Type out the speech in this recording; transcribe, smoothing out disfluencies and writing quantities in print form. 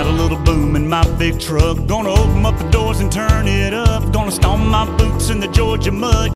a little boom in my big truck. Gonna open up the doors and turn it up. Gonna stomp my boots in the Georgia mud.